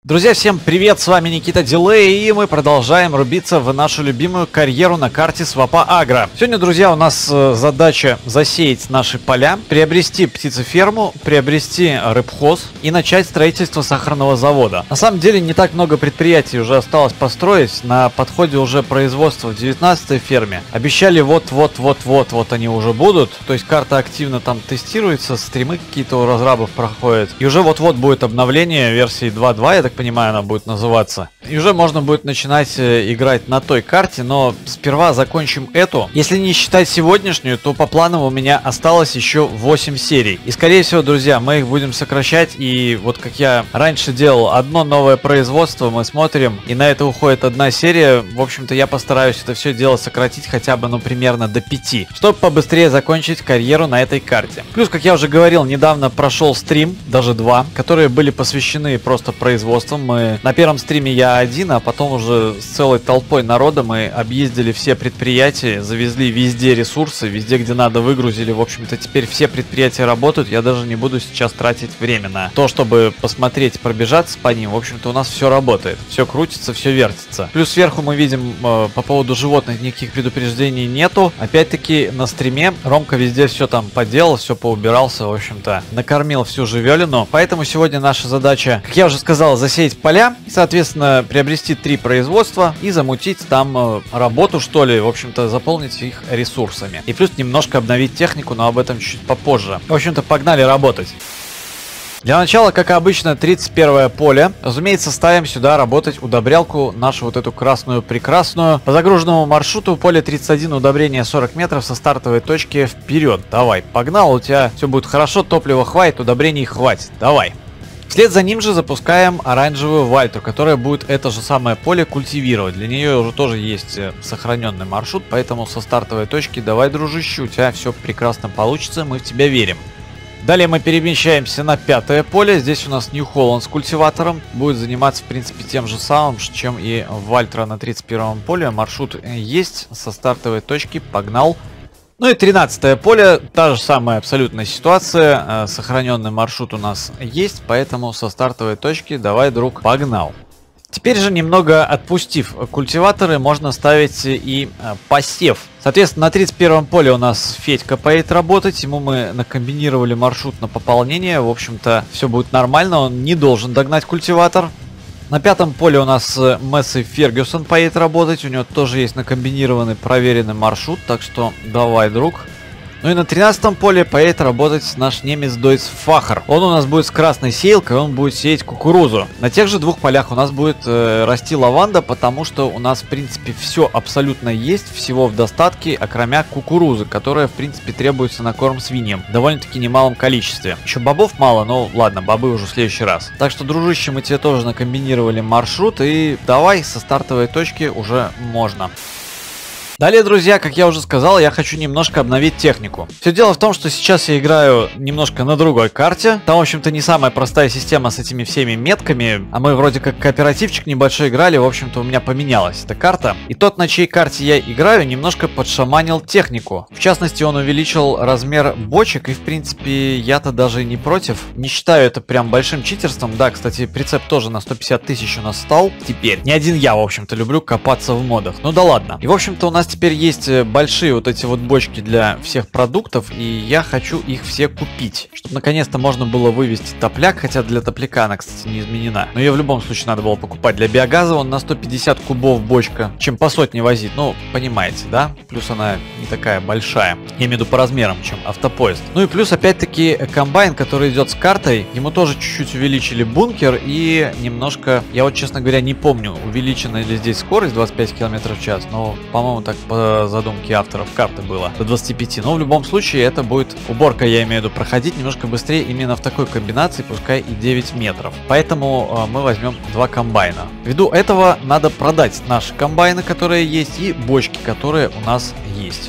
Друзья, всем привет, с вами Никита Дилей, и мы продолжаем рубиться в нашу любимую карьеру на карте Свапа Агро. Сегодня, друзья, у нас задача засеять наши поля, приобрести птицеферму, приобрести рыбхоз и начать строительство сахарного завода. На самом деле, не так много предприятий уже осталось построить, на подходе уже производство в 19-й ферме. Обещали вот они уже будут, то есть карта активно там тестируется, стримы какие-то у разрабов проходят, и уже вот-вот будет обновление версии 2.2, я так понимаю, она будет называться. И уже можно будет начинать играть на той карте, но сперва закончим эту. Если не считать сегодняшнюю, то по планам у меня осталось еще 8 серий. И скорее всего, друзья, мы их будем сокращать. И вот как я раньше делал, одно новое производство мы смотрим, и на это уходит одна серия. В общем-то, я постараюсь это все дело сократить хотя бы, ну, примерно до 5, чтобы побыстрее закончить карьеру на этой карте. Плюс, как я уже говорил, недавно прошел стрим, даже 2, которые были посвящены просто производству. На первом стриме я один, а потом уже с целой толпой народа мы объездили все предприятия, завезли везде ресурсы, везде, где надо, выгрузили. В общем-то, теперь все предприятия работают. Я даже не буду сейчас тратить время на то, чтобы посмотреть, пробежаться по ним. В общем-то, у нас все работает, все крутится, все вертится. Плюс сверху мы видим, по поводу животных никаких предупреждений нету. Опять-таки на стриме Ромка везде все там поделал, все поубирался, в общем-то, накормил всю живелину. Поэтому сегодня наша задача, как я уже сказал, засеять поля, и, соответственно, приобрести 3 производства и замутить там работу, что ли, в общем-то, заполнить их ресурсами. И плюс немножко обновить технику, но об этом чуть попозже. В общем-то, погнали работать. Для начала, как обычно, 31 поле. Разумеется, ставим сюда работать удобрялку, нашу вот эту красную прекрасную. По загруженному маршруту поле 31, удобрение 40 метров со стартовой точки вперед. Давай, погнал, у тебя все будет хорошо, топлива хватит, удобрений хватит. Давай. Вслед за ним же запускаем оранжевую вальтру, которая будет это же самое поле культивировать. Для нее уже тоже есть сохраненный маршрут, поэтому со стартовой точки давай, дружище, у тебя все прекрасно получится, мы в тебя верим. Далее мы перемещаемся на 5 поле. Здесь у нас New Holland с культиватором. Будет заниматься, в принципе, тем же самым, чем и вальтра на 31 поле. Маршрут есть, со стартовой точки погнал. Ну и 13 поле, та же самая абсолютная ситуация, сохраненный маршрут у нас есть, поэтому со стартовой точки давай, друг, погнал. Теперь же, немного отпустив культиваторы, можно ставить и посев. Соответственно, на 31 поле у нас Федька поедет работать, ему мы накомбинировали маршрут на пополнение, в общем-то все будет нормально, он не должен догнать культиватор. На 5 поле у нас Месси Фергюсон поедет работать, у него тоже есть накомбинированный проверенный маршрут, так что давай, друг. Ну и на 13 поле поедет работать наш немец Дойц Фахер. Он у нас будет с красной сеялкой, он будет сеять кукурузу. На тех же 2 полях у нас будет расти лаванда, потому что у нас, в принципе, все абсолютно есть, всего в достатке, окромя кукурузы, которая, в принципе, требуется на корм свиньям. В довольно-таки немалом количестве. Еще бобов мало, но ладно, бобы уже в следующий раз. Так что, дружище, мы тебе тоже накомбинировали маршрут, и давай со стартовой точки уже можно. Далее, друзья, как я уже сказал, я хочу немножко обновить технику. Все дело в том, что сейчас я играю немножко на другой карте. Там, в общем-то, не самая простая система с этими всеми метками. А мы вроде как кооперативчик небольшой играли. В общем-то, у меня поменялась эта карта. И тот, на чьей карте я играю, немножко подшаманил технику. В частности, он увеличил размер бочек. И, в принципе, я-то даже не против. Не считаю это прям большим читерством. Да, кстати, прицеп тоже на 150 тысяч у нас стал. Теперь не один я, в общем-то, люблю копаться в модах. Ну да ладно. И, в общем-то, у нас теперь есть большие вот эти вот бочки для всех продуктов, и я хочу их все купить, чтобы наконец-то можно было вывести топляк, хотя для топляка она, кстати, не изменена. Но ее в любом случае надо было покупать. Для биогаза он на 150 кубов бочка, чем по сотне возить, ну, понимаете, да? Плюс она не такая большая, я имею в виду по размерам, чем автопоезд. Ну и плюс, опять-таки, комбайн, который идет с картой, ему тоже чуть-чуть увеличили бункер и немножко, я вот, честно говоря, не помню, увеличена ли здесь скорость 25 км в час, но, по-моему, так по задумке авторов карты было до 25. Но в любом случае это будет уборка, я имею в виду, проходить немножко быстрее именно в такой комбинации, пускай и 9 метров. Поэтому мы возьмем 2 комбайна. Ввиду этого надо продать наши комбайны, которые есть, и бочки, которые у нас есть.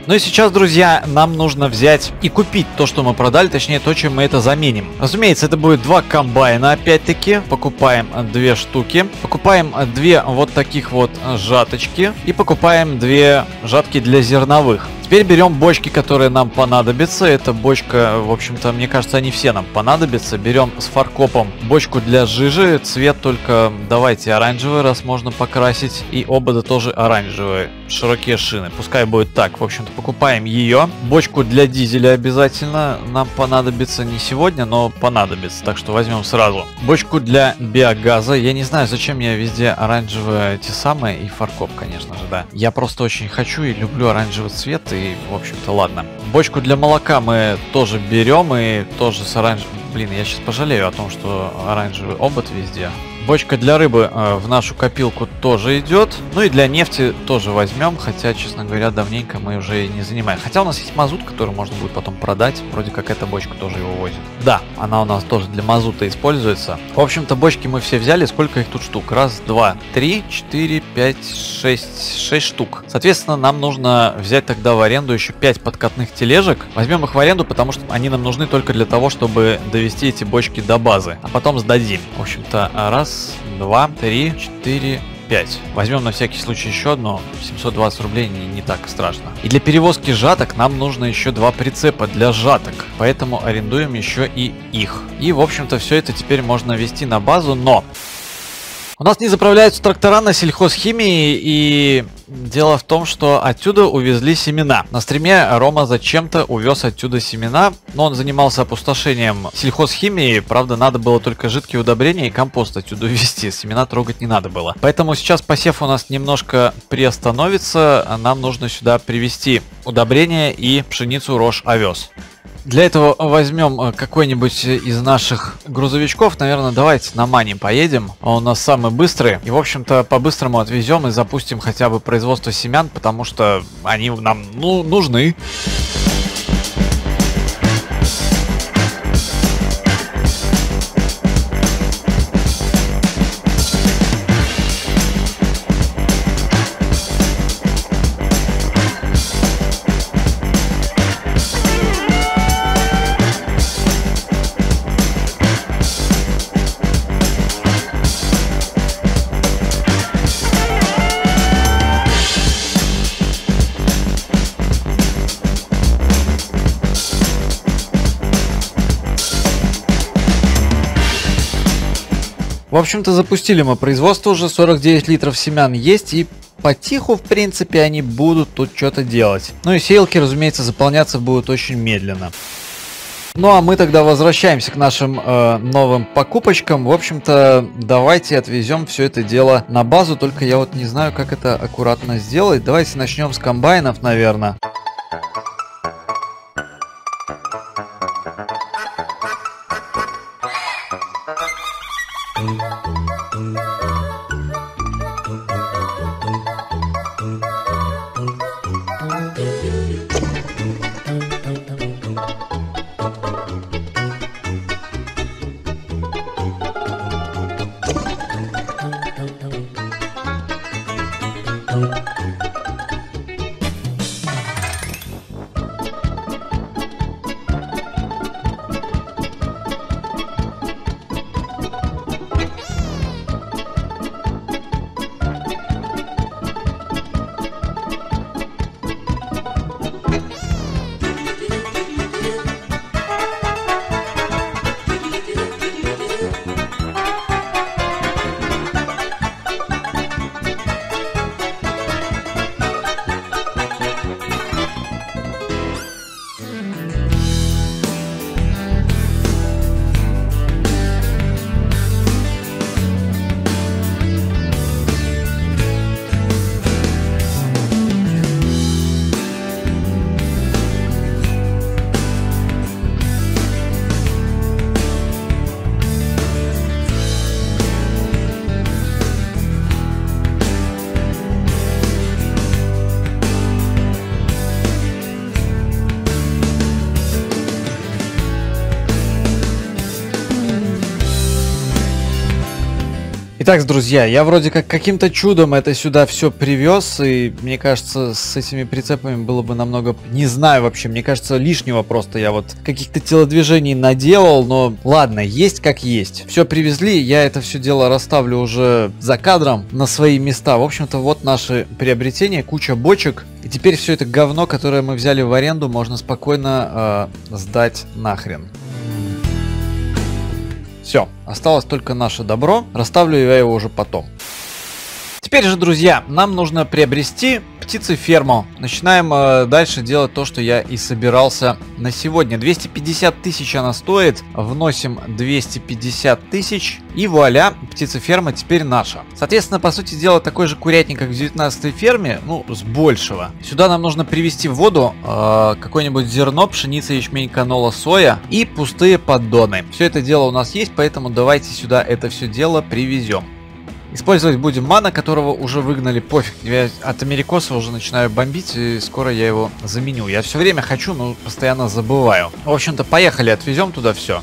Ну и сейчас, друзья, нам нужно взять и купить то, что мы продали, точнее то, чем мы это заменим. Разумеется, это будет 2 комбайна, опять-таки. Покупаем 2 штуки. Покупаем 2 вот таких вот жаточки. И покупаем 2 жатки для зерновых. Теперь берем бочки, которые нам понадобятся. Эта бочка, в общем-то, мне кажется, они все нам понадобятся. Берем с фаркопом бочку для жижи. Цвет только давайте оранжевый, раз можно покрасить. И обода тоже оранжевые. Широкие шины. Пускай будет так. В общем-то, покупаем ее. Бочку для дизеля обязательно нам понадобится не сегодня, но понадобится. Так что возьмем сразу. Бочку для биогаза. Я не знаю, зачем я везде оранжевые те самые. И фаркоп, конечно же, да. Я просто очень хочу и люблю оранжевый цвет. И, в общем-то, ладно. Бочку для молока мы тоже берем. И тоже с оранжевым... Блин, я сейчас пожалею о том, что оранжевый обод везде. Бочка для рыбы в нашу копилку тоже идет. Ну и для нефти тоже возьмем. Хотя, честно говоря, давненько мы уже не занимаем. Хотя у нас есть мазут, который можно будет потом продать. Вроде как эта бочка тоже его возит. Да, она у нас тоже для мазута используется. В общем-то, бочки мы все взяли. Сколько их тут штук? Раз, два, три, 4, 5, 6 штук. Соответственно, нам нужно взять тогда в аренду еще 5 подкатных тележек. Возьмем их в аренду, потому что они нам нужны только для того, чтобы довести эти бочки до базы. А потом сдадим. В общем-то, раз, 2, 3, 4, 5. Возьмем на всякий случай еще одно. 720 рублей не так страшно. И для перевозки жаток нам нужно еще 2 прицепа для жаток. Поэтому арендуем еще и их. И, в общем-то, все это теперь можно везти на базу, но... У нас не заправляются трактора на сельхозхимии, и дело в том, что отсюда увезли семена. На стриме Рома зачем-то увез отсюда семена, но он занимался опустошением сельхозхимии, правда, надо было только жидкие удобрения и компост отсюда увезти, семена трогать не надо было. Поэтому сейчас посев у нас немножко приостановится, нам нужно сюда привезти удобрения и пшеницу, рожь, овес. Для этого возьмем какой-нибудь из наших грузовичков. Наверное, давайте на Мани поедем. Он у нас самый быстрый. И, в общем-то, по-быстрому отвезем и запустим хотя бы производство семян, потому что они нам, нужны. В общем-то, запустили мы производство, уже 49 литров семян есть, и потиху, в принципе, они будут тут что-то делать. Ну и сеялки, разумеется, заполняться будут очень медленно. Ну а мы тогда возвращаемся к нашим новым покупочкам. В общем-то, давайте отвезем все это дело на базу, только я вот не знаю, как это аккуратно сделать. Давайте начнем с комбайнов, наверное. Итак, друзья, я вроде как каким-то чудом это сюда все привез, и мне кажется, с этими прицепами было бы намного, не знаю вообще, мне кажется, лишнего просто я вот каких-то телодвижений наделал, но ладно, есть как есть. Все привезли, я это все дело расставлю уже за кадром на свои места. В общем-то, вот наши приобретения, куча бочек, и теперь все это говно, которое мы взяли в аренду, можно спокойно сдать нахрен. Все, осталось только наше добро. Расставлю я его уже потом. Теперь же, друзья, нам нужно приобрести птицеферму. Начинаем дальше делать то, что я и собирался на сегодня. 250 тысяч она стоит. Вносим 250 тысяч. И вуаля, птицеферма теперь наша. Соответственно, по сути дела, такой же курятник, как в 19-й ферме, ну, с большего. Сюда нам нужно привезти в воду какое-нибудь зерно, пшеница, ячмень, канола, соя и пустые поддоны. Все это дело у нас есть, поэтому давайте сюда это все дело привезем. Использовать будем мана, которого уже выгнали, пофиг. Я от америкоса уже начинаю бомбить, и скоро я его заменю. Я все время хочу, но постоянно забываю. В общем-то, поехали, отвезем туда все.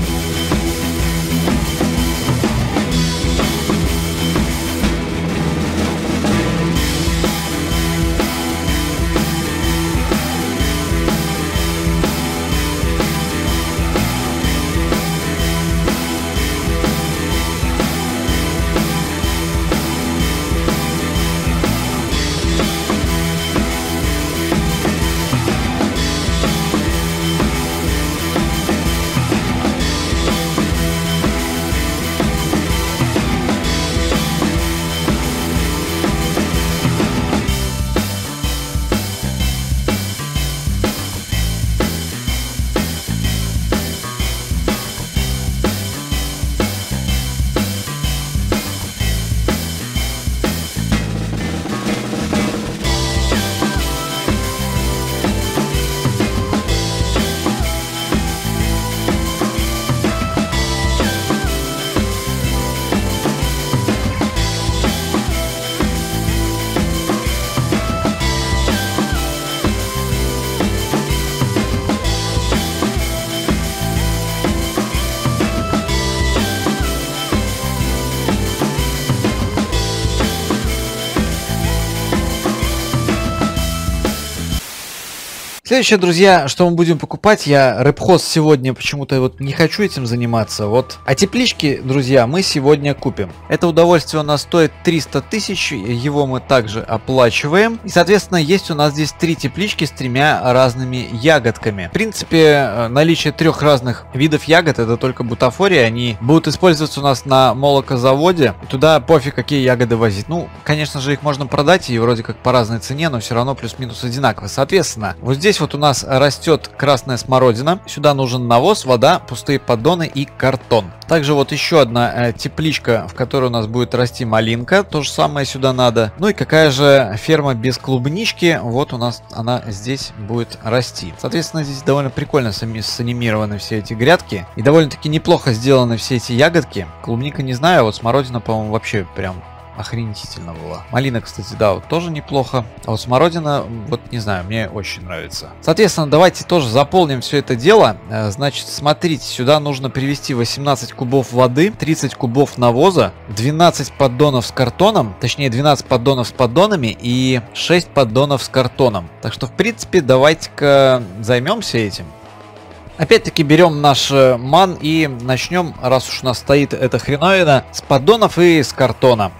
Следующее, друзья, что мы будем покупать, я рэп-хост сегодня почему-то вот не хочу этим заниматься, вот. А теплички, друзья, мы сегодня купим. Это удовольствие у нас стоит 300 тысяч, его мы также оплачиваем. И, соответственно, есть у нас здесь 3 теплички с 3 разными ягодками. В принципе, наличие 3 разных видов ягод, это только бутафория, они будут использоваться у нас на молокозаводе. Туда пофиг, какие ягоды возить. Ну, конечно же, их можно продать и вроде как по разной цене, но все равно плюс-минус одинаково. Соответственно, вот здесь вот у нас растет красная смородина. Сюда нужен навоз, вода, пустые поддоны и картон. Также вот еще одна тепличка, в которой у нас будет расти малинка. То же самое сюда надо. Ну и какая же ферма без клубнички. Вот у нас она здесь будет расти. Соответственно, здесь довольно прикольно санимированы все эти грядки. И довольно-таки неплохо сделаны все эти ягодки. Клубника не знаю, а вот смородина, по-моему, вообще прям охренительно было. Малина, кстати, да, вот тоже неплохо. А вот смородина, вот не знаю, мне очень нравится. Соответственно, давайте тоже заполним все это дело. Значит, смотрите, сюда нужно привезти 18 кубов воды, 30 кубов навоза, 12 поддонов с картоном, точнее 12 поддонов с поддонами и 6 поддонов с картоном. Так что, в принципе, давайте-ка займемся этим. Опять-таки берем наш ман и начнем, раз уж у нас стоит эта хреновина, с поддонов и с картона.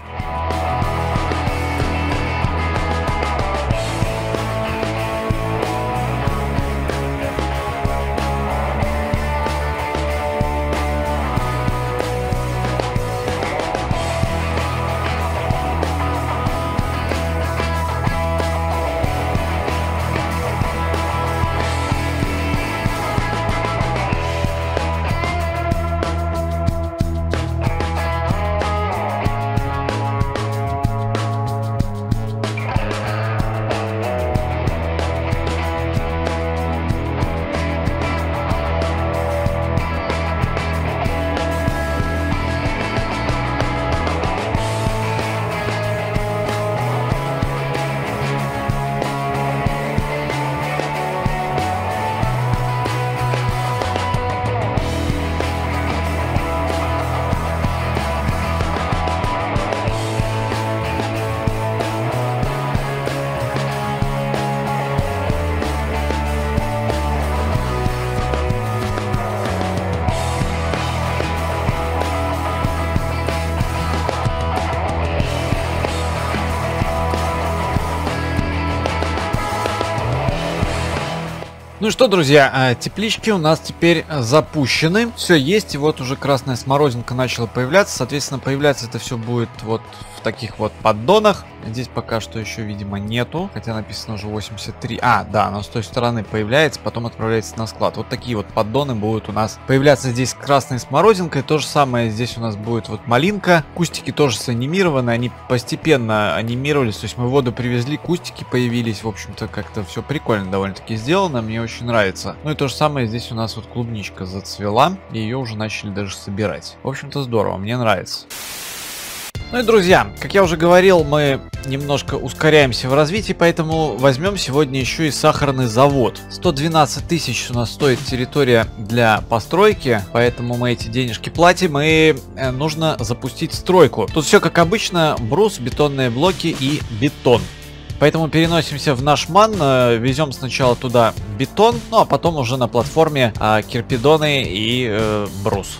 Ну и что, друзья, теплички у нас теперь запущены. Все есть, и вот уже красная смородинка начала появляться. Соответственно, появляться это все будет вот в таких вот поддонах. Здесь пока что еще, видимо, нету. Хотя написано уже 83. А, да, оно с той стороны появляется, потом отправляется на склад. Вот такие вот поддоны будут у нас появляться здесь с красной смородинкой. То же самое здесь у нас будет вот малинка. Кустики тоже санимированы, они постепенно анимировались. То есть мы воду привезли, кустики появились. В общем-то, как-то все прикольно довольно-таки сделано. Мне очень нравится. Ну и то же самое здесь у нас вот клубничка зацвела. И ее уже начали даже собирать. В общем-то, здорово, мне нравится. Ну и, друзья, как я уже говорил, мы немножко ускоряемся в развитии, поэтому возьмем сегодня еще и сахарный завод. 112 тысяч у нас стоит территория для постройки, поэтому мы эти денежки платим, и нужно запустить стройку. Тут все как обычно: брус, бетонные блоки и бетон. Поэтому переносимся в наш ман, везем сначала туда бетон, ну а потом уже на платформе кирпидоны и брус.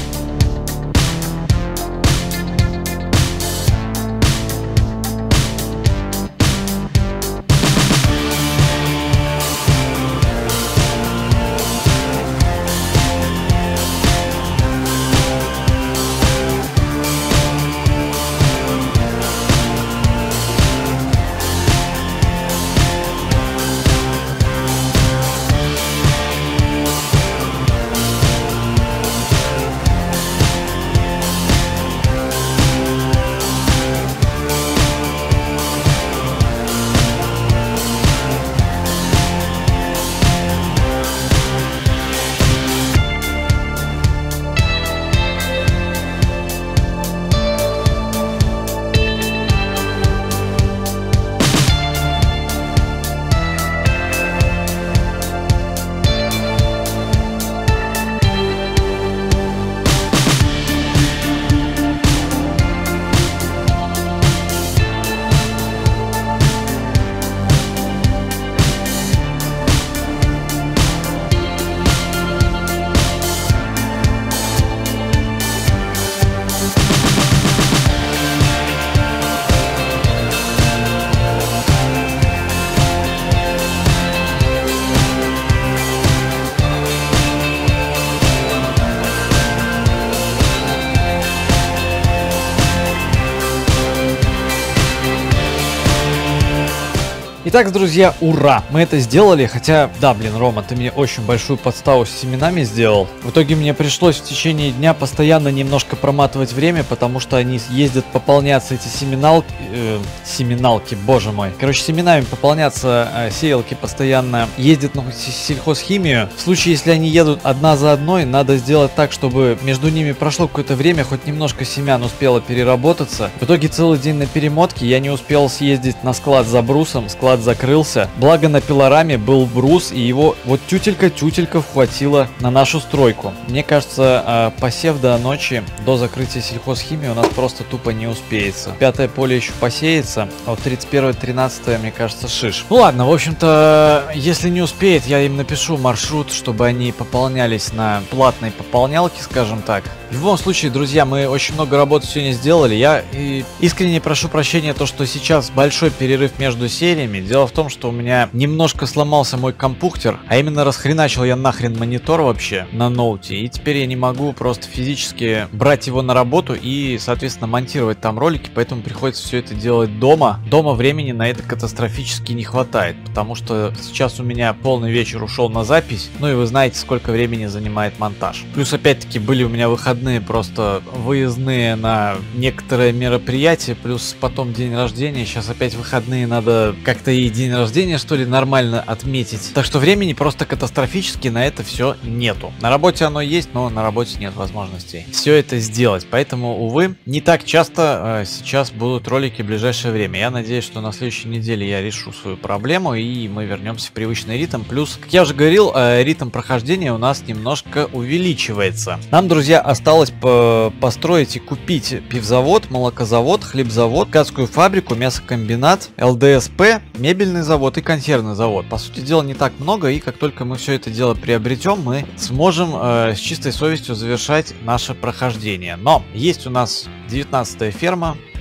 Итак, друзья, ура! Мы это сделали, хотя, да, блин, Рома, ты мне очень большую подставу с семенами сделал. В итоге мне пришлось в течение дня постоянно немножко проматывать время, потому что они ездят пополняться, эти семеналки, боже мой. Короче, семенами пополняться сеялки постоянно ездят на сельхозхимию. В случае, если они едут одна за одной, надо сделать так, чтобы между ними прошло какое-то время, хоть немножко семян успело переработаться. В итоге целый день на перемотке, я не успел съездить на склад за брусом, склад закрылся. Благо на пилораме был брус, и его вот тютелька хватило на нашу стройку. Мне кажется, посев до ночи, до закрытия сельхозхимии у нас просто тупо не успеется. 5-е поле еще посеется, а вот 31-13, мне кажется, шиш. Ну ладно, в общем-то, если не успеет, я им напишу маршрут, чтобы они пополнялись на платной пополнялке, скажем так. В любом случае, друзья, мы очень много работы сегодня сделали. Я искренне прошу прощения, то, что сейчас большой перерыв между сериями. Дело в том, что у меня немножко сломался мой компьютер, а именно расхреначил я нахрен монитор вообще на ноуте. И теперь я не могу просто физически брать его на работу и, соответственно, монтировать там ролики, поэтому приходится все это делать дома. Дома времени на это катастрофически не хватает, потому что сейчас у меня полный вечер ушел на запись, ну и вы знаете, сколько времени занимает монтаж. Плюс, опять-таки, были у меня выходные просто выездные на некоторые мероприятия, плюс потом день рождения. Сейчас опять выходные, надо как-то и день рождения, что ли, нормально отметить. Так что времени просто катастрофически на это все нету. На работе оно есть, но на работе нет возможностей все это сделать. Поэтому, увы, не так часто сейчас будут ролики в ближайшее время. Я надеюсь, что на следующей неделе я решу свою проблему и мы вернемся в привычный ритм. Плюс, как я уже говорил, ритм прохождения у нас немножко увеличивается. Нам, друзья, осталось построить и купить пивзавод, молокозавод, хлебзавод, ткацкую фабрику, мясокомбинат, ЛДСП, мебельный завод и консервный завод. По сути дела, не так много, и как только мы все это дело приобретем, мы сможем с чистой совестью завершать наше прохождение. Но есть у нас 19-я ферма,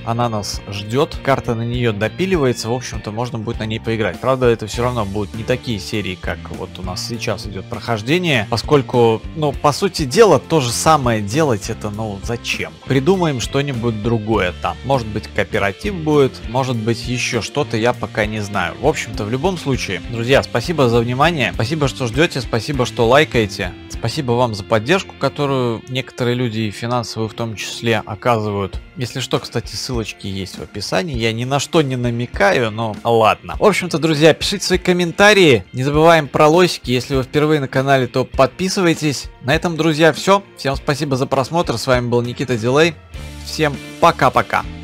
она нас ждет. Карта на нее допиливается, в общем-то, можно будет на ней поиграть. Правда, это все равно будут не такие серии, как вот у нас сейчас идет прохождение, поскольку, ну, по сути дела, то же самое делать это, ну, зачем? Придумаем что-нибудь другое там. Может быть, кооператив будет, может быть, еще что-то, я пока не знаю. В общем-то, в любом случае, друзья, спасибо за внимание, спасибо, что ждете, спасибо, что лайкаете, спасибо вам за поддержку, которую некоторые люди, и финансовые в том числе, оказывают. Если что, кстати, ссылочки есть в описании, я ни на что не намекаю, но ладно. В общем-то, друзья, пишите свои комментарии, не забываем про лосики, если вы впервые на канале, то подписывайтесь. На этом, друзья, все. Всем спасибо за просмотр, с вами был Никита Дилей, всем пока-пока.